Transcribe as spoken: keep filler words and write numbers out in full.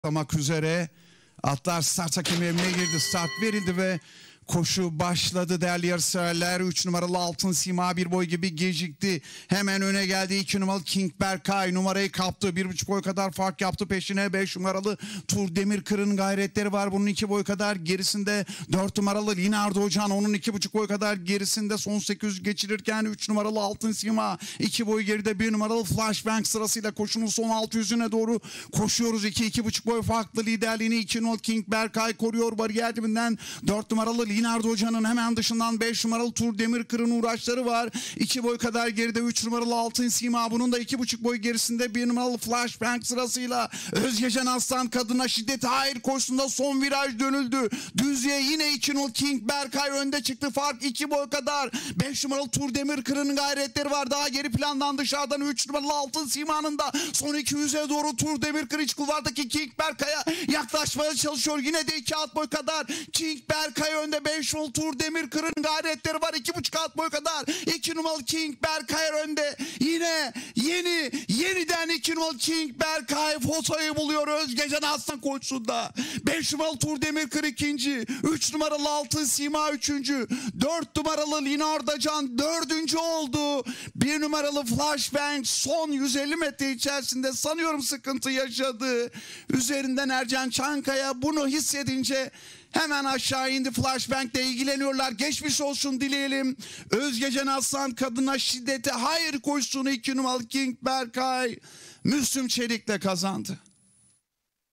başlamak üzere. Atlar start takım evine girdi. Start verildi ve koşu başladı değerli yarışseverler. üç numaralı Altın Sima bir boy gibi gecikti. Hemen öne geldi. iki numaralı King Berkay numarayı kaptı. bir buçuk boy kadar fark yaptı peşine. beş numaralı Tur Demirkır'ın gayretleri var. Bunun iki boy kadar gerisinde. dört numaralı Linardo Hocan onun iki buçuk boy kadar gerisinde. Son sekiz yüz geçirirken üç numaralı Altın Sima iki boy geride. bir numaralı Flashbang sırasıyla koşunun son altı yüzüne doğru koşuyoruz. iki iki buçuk boy farklı liderliğini iki numaralı King Berkay koruyor bariyer dibinden. dört numaralı Linardo Hoca'nın hemen dışından beş numaralı Tur Demirkır'ın uğraşları var. iki boy kadar geride üç numaralı Altın Sima. Bunun da iki buçuk boy gerisinde bir numaralı Flashbang sırasıyla Özgecan Aslan kadına şiddet hayır koşusunda son viraj dönüldü. Düzlüğe yine iki numaralı King Berkay önde çıktı. Fark iki boy kadar. beş numaralı Tur Demirkır'ın gayretleri var. Daha geri plandan dışarıdan üç numaralı Altın Sima'nın da son iki yüze doğru Tur Demirkır iç kulvardaki King Berkay'a yaklaşmaya çalışıyor. Yine de iki alt boy kadar King Berkay önde. beş numaralı Tur Demirkır'ın gayretleri var. iki buçuk alt boy kadar. iki numaralı King Berkay önde. Yine yeni yeniden iki numaralı King Berkay fotoyu buluyor Özgecan Aslan koşusunda. beş numaralı Tur Demirkır ikinci. üç numaralı Altın Sima üçüncü. dört numaralı Linardo Hocan dördüncü oldu. bir numaralı Flashbang son yüz elli metre içerisinde sanıyorum sıkıntı yaşadı. Üzerinden Ercan Çankaya bunu hissedince hemen aşağı indi. Flashbang'le ilgileniyorlar. Geçmiş olsun dileyelim. Özgecan Aslan kadına şiddete hayır koşusunu iki numaralı King Berkay Müslüm Çelik'le kazandı.